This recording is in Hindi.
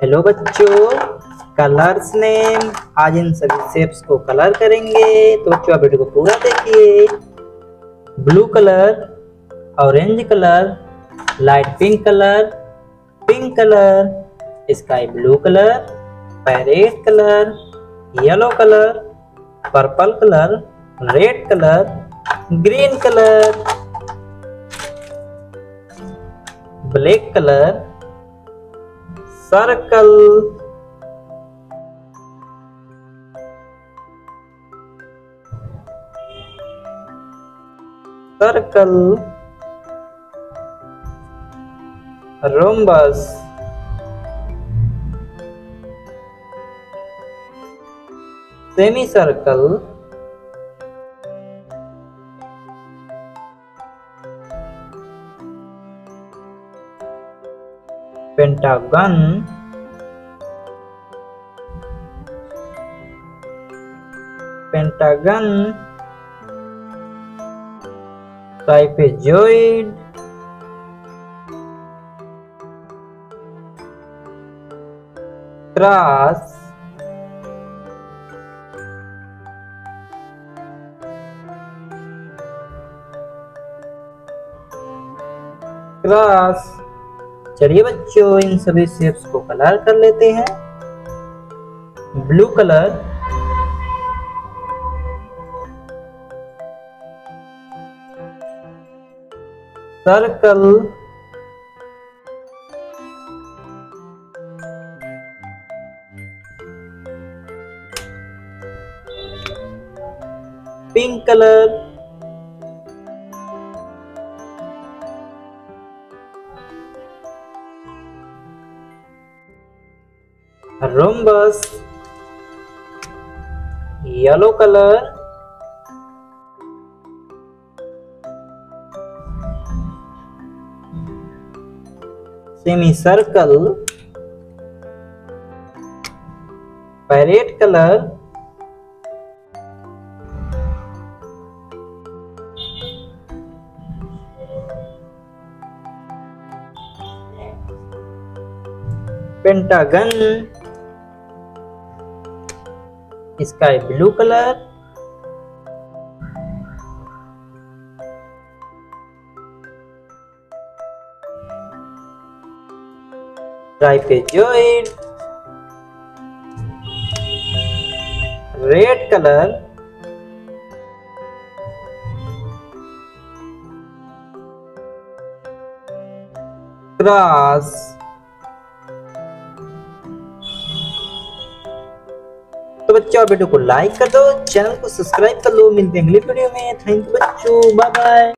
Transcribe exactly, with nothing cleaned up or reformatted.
हेलो बच्चों, कलर्स नेम। आज इन सभी शेप्स को कलर करेंगे, तो बच्चों आप वीडियो को पूरा देखिए। Blue colour, orange colour, light pink colour, pink colour, sky blue colour, parrot colour, yellow colour, purple colour, red colour, green colour, black colour, circle, circle, rhombus, semi circle, pentagon, pentagon, trapezoid, cross, cross. चलिए बच्चों, इन सभी शेप्स को कलर कर लेते हैं। Blue colour, circle, pink colour, rhombus, yellow colour, semi circle, parrot colour, pentagon, sky blue colour, trapezoid, red colour, cross. तो बच्चों आप वीडियो को लाइक कर दो, चैनल को सब्सक्राइब कर लो। मिलते हैं अगली वीडियो में। थैंक यू बच्चों, बाय बाय।